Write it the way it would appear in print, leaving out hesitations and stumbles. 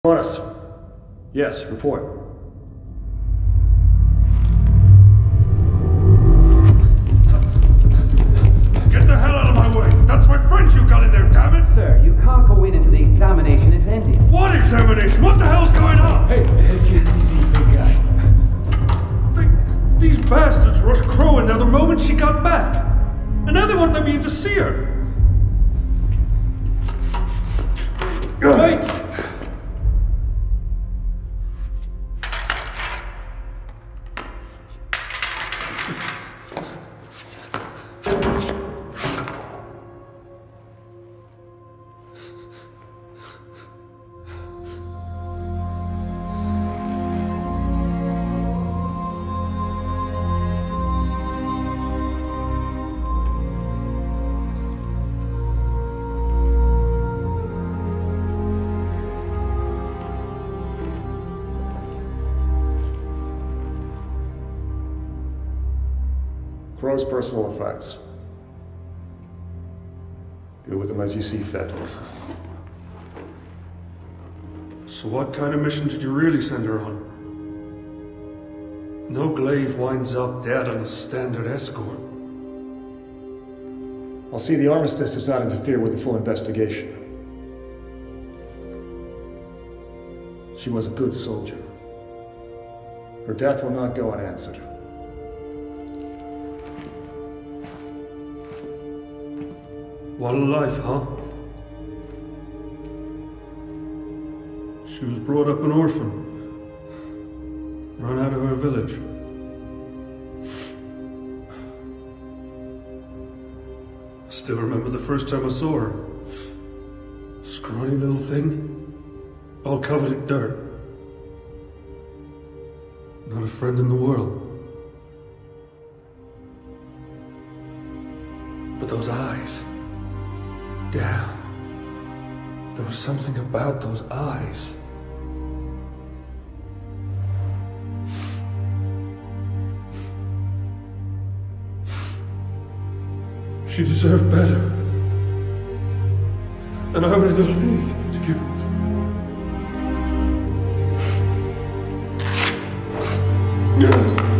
On us. Yes, report. Get the hell out of my way! That's my friend you got in there, damn it! Sir, you can't go in until the examination is ended. What examination? What the hell's going on? Hey, get easy, big guy. These bastards rushed Crow in there the moment she got back. And now they won't let me in to see her. Hey! Crow's personal effects. Deal with them as you see fit. So what kind of mission did you really send her on? No glaive winds up dead on a standard escort. I'll see the armistice does not interfere with the full investigation. She was a good soldier. Her death will not go unanswered. What a life, huh? She was brought up an orphan. Run out of her village. I still remember the first time I saw her. Scrawny little thing, all covered in dirt. Not a friend in the world. But those eyes. Damn. There was something about those eyes. She deserved better. And I would have done anything to give it. Yeah.